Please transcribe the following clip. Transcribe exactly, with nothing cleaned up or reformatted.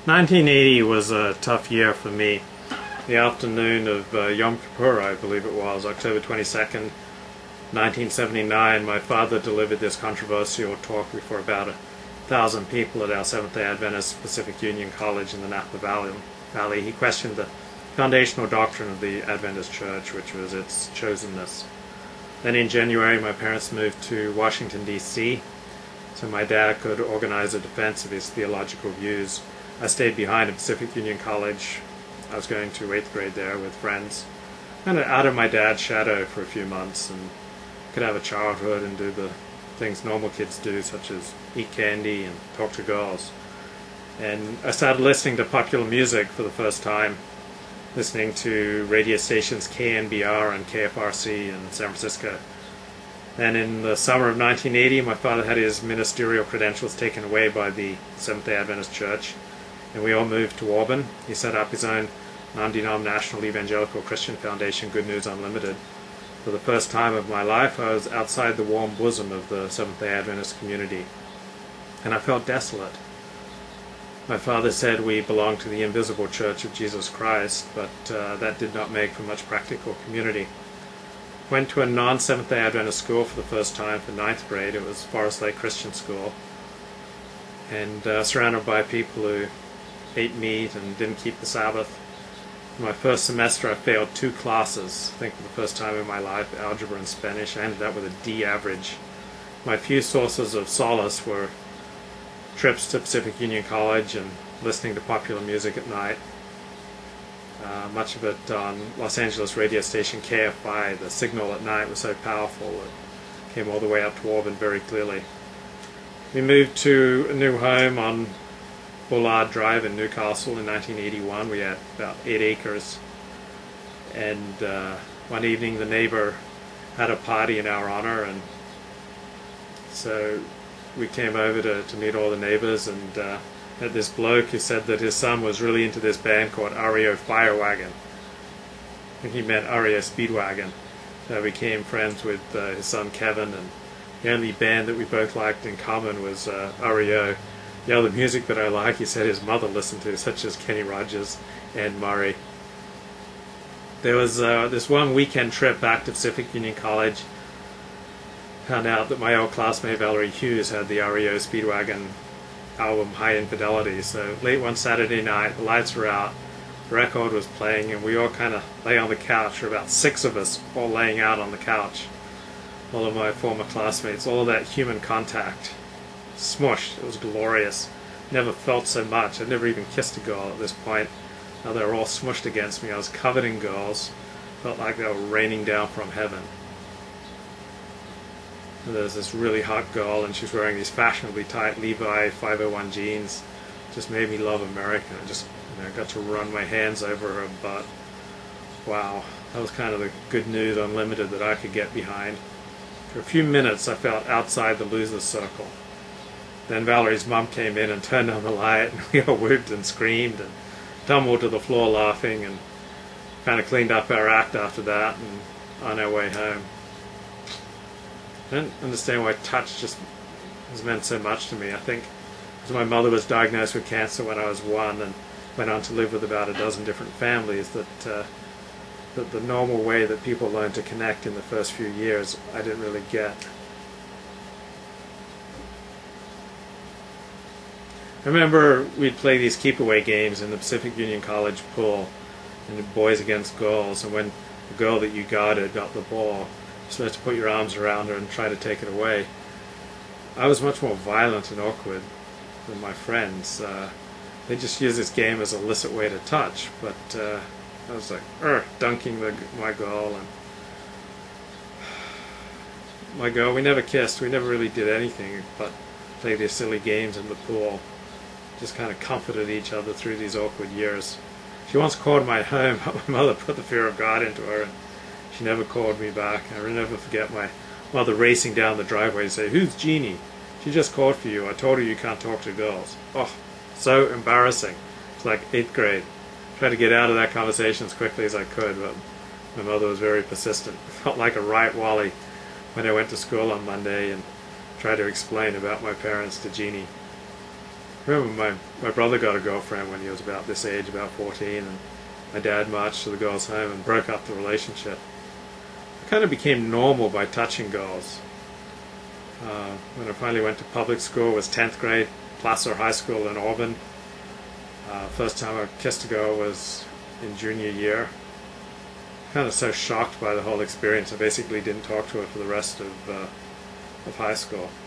nineteen eighty was a tough year for me. The afternoon of uh, Yom Kippur, I believe it was, October twenty-second, nineteen seventy-nine, my father delivered this controversial talk before about a thousand people at our Seventh-day Adventist Pacific Union College in the Napa Valley. Valley. He questioned the foundational doctrine of the Adventist Church, which was its chosenness. Then in January, my parents moved to Washington, D C, so my dad could organize a defense of his theological views. I stayed behind at Pacific Union College. I was going to eighth grade there with friends, kind of out of my dad's shadow for a few months, and could have a childhood and do the things normal kids do, such as eat candy and talk to girls. And I started listening to popular music for the first time, listening to radio stations K N B R and K F R C in San Francisco. And in the summer of nineteen eighty, my father had his ministerial credentials taken away by the Seventh-day Adventist Church, and we all moved to Auburn. He set up his own non-denominational evangelical Christian foundation, Good News Unlimited. For the first time of my life, I was outside the warm bosom of the Seventh-day Adventist community, and I felt desolate. My father said we belonged to the invisible Church of Jesus Christ, but uh, that did not make for much practical community. Went to a non-Seventh-day Adventist school for the first time for ninth grade. It was Forest Lake Christian School, and uh, surrounded by people who ate meat and didn't keep the Sabbath. In my first semester, I failed two classes, I think for the first time in my life, algebra and Spanish. I ended up with a D average. My few sources of solace were trips to Pacific Union College and listening to popular music at night. Uh, much of it on Los Angeles radio station K F I. The signal at night was so powerful it came all the way up to Auburn very clearly. We moved to a new home on Bullard Drive in Newcastle in nineteen eighty-one. We had about eight acres, and uh, one evening the neighbor had a party in our honor, and so we came over to, to meet all the neighbors, and uh, had this bloke who said that his son was really into this band called R E O Firewagon. I think he meant R E O Speedwagon. So we became friends with uh, his son Kevin, and the only band that we both liked in common was uh, R E O. The other music that I like, he said his mother listened to, such as Kenny Rogers and Murray. There was uh, this one weekend trip back to Pacific Union College. Found out that my old classmate Valerie Hughes had the R E O Speedwagon album High Infidelity. So late one Saturday night, the lights were out, the record was playing, and we all kind of lay on the couch. There were about six of us all laying out on the couch. All of my former classmates, all of that human contact. Smushed. It was glorious. Never felt so much. I'd never even kissed a girl at this point. Now they were all smushed against me. I was covered in girls. Felt like they were raining down from heaven. And there's this really hot girl, and she's wearing these fashionably tight Levi five oh one jeans. Just made me love America. I just you know, got to run my hands over her butt. Wow, that was kind of the Good News Unlimited that I could get behind. For a few minutes I felt outside the loser's circle. Then Valerie's mum came in and turned on the light, and we all whooped and screamed and tumbled to the floor laughing, and kind of cleaned up our act after that and on our way home. I don't understand why touch just has meant so much to me. I think because my mother was diagnosed with cancer when I was one and went on to live with about a dozen different families, that, uh, that the normal way that people learn to connect in the first few years I didn't really get. I remember we'd play these keep-away games in the Pacific Union College pool, and boys against girls, and when the girl that you guarded got the ball, you're supposed to put your arms around her and try to take it away. I was much more violent and awkward than my friends. Uh, they just used this game as an illicit way to touch, but uh, I was like, er, dunking the, my girl, and my girl, we never kissed, we never really did anything but play these silly games in the pool. Just kind of comforted each other through these awkward years. She once called my home, but my mother put the fear of God into her, and she never called me back. I will never forget my mother racing down the driveway to say, "Who's Jeannie? She just called for you. I told her you can't talk to girls." Oh, so embarrassing. It's like eighth grade. Tried to get out of that conversation as quickly as I could, but my mother was very persistent. Felt like a riot Wally when I went to school on Monday and tried to explain about my parents to Jeannie. I remember my, my brother got a girlfriend when he was about this age, about fourteen, and my dad marched to the girl's home and broke up the relationship. It kind of became normal by touching girls. Uh, when I finally went to public school, it was tenth grade, Placer High School in Auburn. Uh, first time I kissed a girl was in junior year. Kind of so shocked by the whole experience, I basically didn't talk to her for the rest of, uh, of high school.